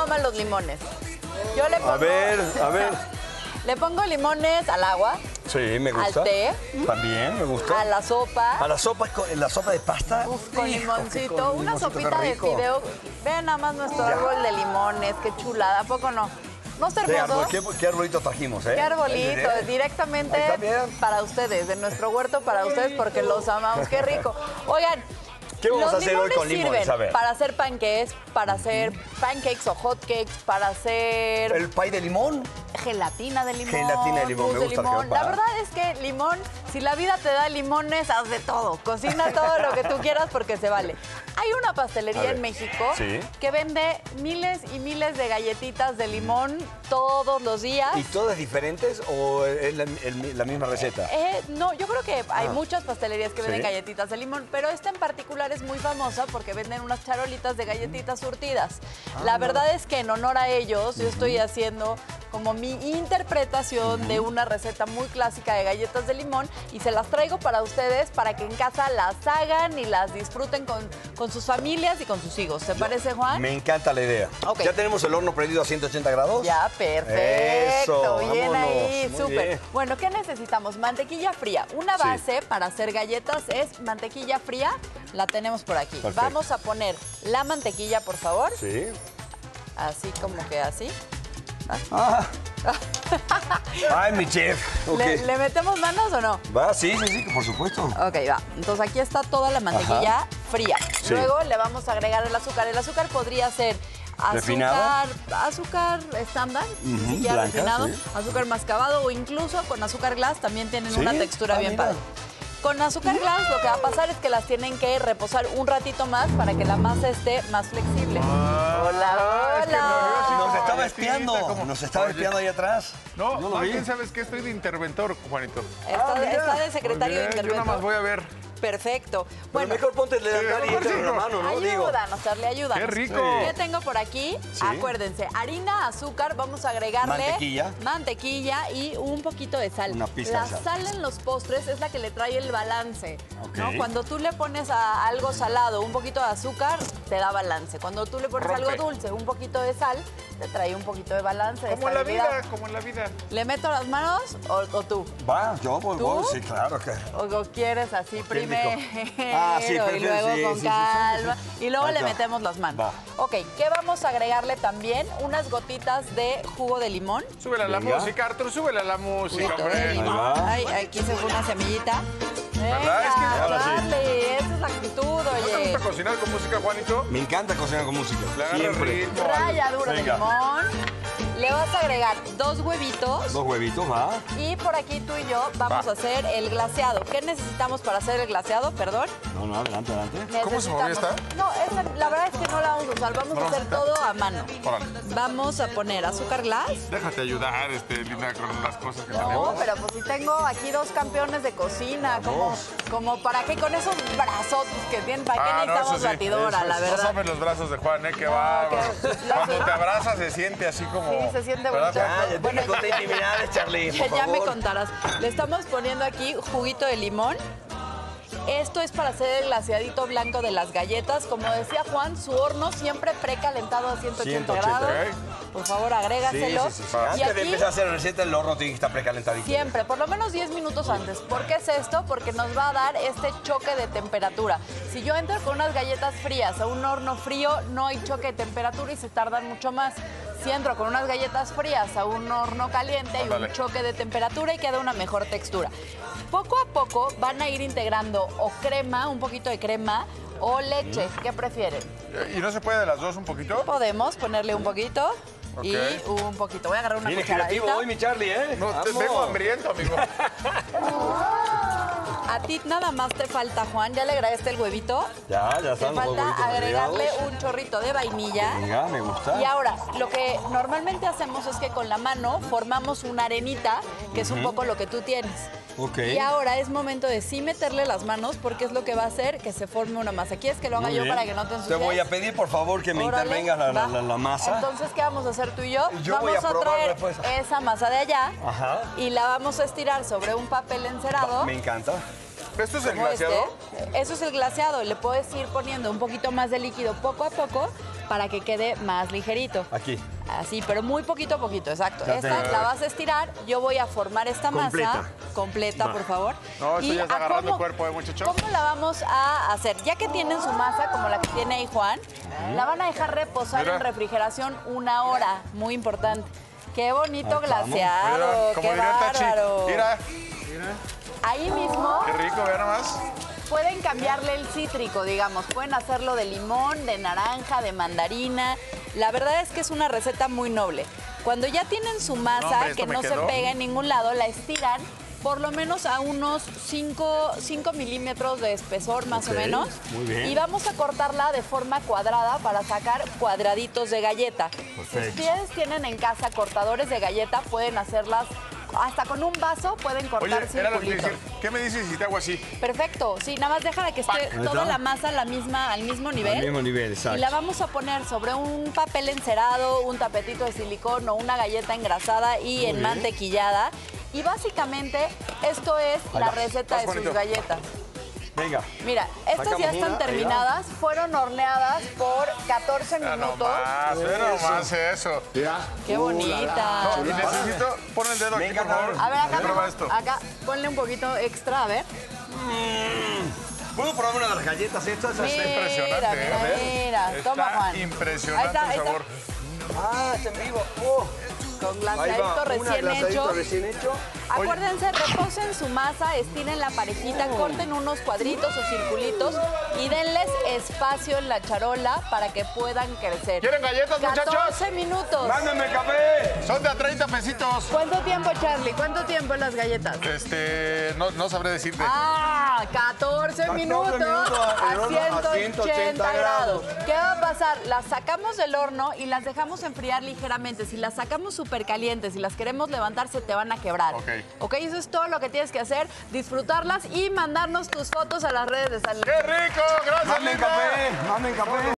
aman los limones. Yo le pongo... A ver. Le pongo limones al agua. Sí, me gusta. Al té. También, me gusta. A la sopa. A la sopa, la sopa de pasta. Uf, con Hijo, limoncito. con Una limoncito, sopita qué de rico. fideo. Vean nada más nuestro árbol de limones. Qué chulada. ¿A poco no? ¿No está hermoso? ¿Qué arbolito trajimos, eh? Qué arbolito, directamente para ustedes, de nuestro huerto para ustedes, porque los amamos. Qué rico. Oigan, ¿qué vamos a los hacer hoy limones con limones? A sirven ver. para hacer panqueques, para hacer pancakes o hotcakes, para hacer ¿El pay de limón? gelatina de limón. Gelatina de limón, mousse me gusta el limón. gelpa. La verdad es que limón, si la vida te da limones, haz de todo. Cocina todo lo que tú quieras porque se vale. Hay una pastelería en México que vende miles y miles de galletitas de limón todos los días. ¿Y todas diferentes o es la misma receta? No, yo creo que hay muchas pastelerías que venden galletitas de limón, pero esta en particular es muy famosa porque venden unas charolitas de galletitas surtidas. La verdad es que en honor a ellos, yo estoy haciendo como mi interpretación de una receta muy clásica de galletas de limón y se las traigo para ustedes para que en casa las hagan y las disfruten con sus familias y con sus hijos. ¿Te parece, Juan? Me encanta la idea. Ok. ¿Ya tenemos el horno prendido a 180 grados? Ya, perfecto. Eso, bien vámonos. ahí, Muy súper. bien. Bueno, ¿qué necesitamos? Mantequilla fría. Una base para hacer galletas es mantequilla fría. La tenemos por aquí. Perfecto. Vamos a poner la mantequilla, por favor. Sí. Así como que así. Ay, mi chef. Ok. ¿Le metemos manos o no? Va, sí, por supuesto. Ok, va. Entonces aquí está toda la mantequilla fría. Sí. Luego le vamos a agregar el azúcar. El azúcar podría ser azúcar estándar, ni siquiera blanca, refinado, sí. azúcar mascabado o incluso con azúcar glass también tienen una textura bien mira. padre. Con azúcar glass lo que va a pasar es que las tienen que reposar un ratito más para que la masa esté más flexible. Hola, es que Nos estaba Ay, espiando. ¿cómo? Nos estaba espiando ahí atrás. No, Yo lo vi. ¿quién sabes que estoy de interventor, Juanito? Está de secretario de Muy bien, yo nada más interventor. voy a ver. Perfecto. Bueno, Bueno, mejor ponte el delantal y mejor échale sí, una no. mano, ¿no? Digo. ayúdanos, Charlie, ayúdanos. ¡Qué rico! ¿Qué tengo por aquí? Acuérdense, harina, azúcar, vamos a agregarle mantequilla y un poquito de sal. Una pizca La de sal. sal en los postres es la que le trae el balance, ¿no? Ok. Cuando tú le pones a algo salado un poquito de azúcar, te da balance. Cuando tú le pones Rompe. algo dulce, un poquito de sal, te trae un poquito de balance, de Como en la estabilidad. vida, como en la vida. ¿Le meto las manos o tú? Va, yo voy, ¿Tú? sí, claro que. ¿O quieres así primero Sí, y perfecto, luego sí, con sí, calma? sí. Y luego Ahí le está. metemos las manos. Va. Ok, ¿qué vamos a agregarle también? Unas gotitas de jugo de limón. Súbele a la Venga. música, Artur, súbele a la música, Juguito de hombre. limón. va. Ay, aquí se fue una semillita. ¿Verdad? Es que Venga, ahora sí. dale, esa es la actitud, ¿No te oye. gusta cocinar con música, Juanito? Me encanta cocinar con música. Le agarra Siempre. ritmo. Ralladura de Venga. limón. Le vas a agregar 2 huevitos. 2 huevitos, va. Y por aquí tú y yo vamos Va. a hacer el glaseado. ¿Qué necesitamos para hacer el glaseado? Perdón. No, adelante. ¿Cómo se movía esta? No, la verdad es que no la vamos a usar. Vamos a hacer todo a mano. Órale. Vamos a poner azúcar glass. Déjate ayudar, Linda, con las cosas que No, tenemos. pero pues si tengo aquí 2 campeones de cocina, como para qué con esos brazotes que tienen, ¿para qué necesitamos eso sí. batidora, la No verdad? saben los brazos de Juan, qué va. Cuando te abrazas se siente así como... Sí, se siente ¿verdad, bonito. Juan? Ya, Bueno, te conté intimidades, Charlie, por Ya me favor. contarás. Le estamos poniendo aquí juguito de limón. Esto es para hacer el glaseadito blanco de las galletas. Como decía Juan, su horno siempre precalentado a 180 grados. Por favor, agrégaselo. Sí. Y Antes de aquí empezar a hacer la receta, el horno tiene que estar precalentadito. siempre, por lo menos 10 minutos antes. ¿Por qué es esto? Porque nos va a dar este choque de temperatura. Si yo entro con unas galletas frías a un horno frío, no hay choque de temperatura y se tardan mucho más. Si entro con unas galletas frías a un horno caliente, hay un choque de temperatura y queda una mejor textura. Poco a poco van a ir integrando o crema, un poquito de crema, o leche. ¿Qué prefieren? ¿Y no se puede de las dos un poquito? Podemos ponerle un poquito y Ok. un poquito. Voy a agarrar una Viene cucharadita. creativo hoy, mi Charlie, ¿eh? No, te Vamos. vengo hambriento, amigo. A ti nada más te falta, Juan, ya le agregaste el huevito. Ya Te están los falta huevitos agregarle agregados. un chorrito de vainilla. Venga, me gusta. Y ahora, lo que normalmente hacemos es que con la mano formamos una arenita, que es un poco lo que tú tienes. Ok. Y ahora es momento de sí meterle las manos, porque es lo que va a hacer que se forme una masa. ¿Quieres que lo haga Muy yo bien. para que no te Te ensucies? voy a pedir, por favor, que me Órale, intervengas va. la masa. Entonces, ¿qué vamos a hacer tú y yo? Yo voy Vamos a a probar traer después. esa masa de allá Ajá. y la vamos a estirar sobre un papel encerado. Me encanta. ¿Esto es el como glaseado? Eso es el glaseado. Le puedes ir poniendo un poquito más de líquido poco a poco para que quede más ligerito. Aquí. Así, pero muy poquito a poquito, exacto. Ya Esta te- la vas a estirar, yo voy a formar esta Completa. masa completa, Va. por favor. No, esto Y ya está a agarrando el cuerpo, muchachos. ¿Cómo la vamos a hacer? Ya que tienen su masa, como la que tiene ahí Juan, la van a dejar reposar Mira. en refrigeración 1 hora, muy importante. Qué bonito Ahí estamos. glaseado, Mira, como qué diría Tachi. bárbaro. Mira, Ahí mismo qué rico, vean nomás. pueden cambiarle el cítrico, digamos. Pueden hacerlo de limón, de naranja, de mandarina. La verdad es que es una receta muy noble. Cuando ya tienen su masa, No, hombre, esto que me no se quedó. pega en ningún lado, la estiran por lo menos a unos 5 milímetros de espesor, más o Ok, menos. muy bien. Y vamos a cortarla de forma cuadrada para sacar cuadraditos de galleta. Si Perfecto. ustedes tienen en casa cortadores de galleta, pueden hacerlas hasta con un vaso, pueden cortar Oye, era lo que te circulitos. decir. ¿Qué me dices si te hago así? Perfecto, sí, nada más déjala que esté Ahí toda está. la masa al mismo nivel. Al mismo nivel, exacto. Y la vamos a poner sobre un papel encerado, un tapetito de silicón o una galleta engrasada y enmantequillada. Y básicamente esto es la va. receta Más de sus bonito. galletas. Venga. Mira, estas ya Sacamos están una, ahí terminadas, fueron horneadas por 14 Ve minutos. nomás, ve nomás eso. Mira. ¡Qué bonita! No, y necesito, pon el dedo aquí, Venga, por favor. A ver, acá, Prueba esto. acá, ponle un poquito extra, a ver. ¿Puedo probar una de las galletas estas? Está impresionante, Mira, A ver. mira, toma, Está Juan. impresionante Ahí el está. sabor. Ah, está en vivo. Oh. Con Ahí glaseadito va, una recién glaseadito hecho. recién hecho. Acuérdense, reposen su masa, estiren la parejita, corten unos cuadritos o circulitos y denles espacio en la charola para que puedan crecer. ¿Quieren galletas, 14 muchachos? minutos. ¡Mándenme café! Son de a 30 pesitos. ¿Cuánto tiempo, Charlie? ¿Cuánto tiempo las galletas? No sabré decirte. Ah, 14 minutos minutos a en horno a 180 grados. ¿Qué va a pasar? Las sacamos del horno y las dejamos enfriar ligeramente. Si las sacamos súper calientes y las queremos levantar, se te van a quebrar. Ok, eso es todo lo que tienes que hacer. Disfrutarlas y mandarnos tus fotos a las redes de San Luis. ¡Qué rico! ¡Gracias, ¡Manden Linda! café! ¡Manden café!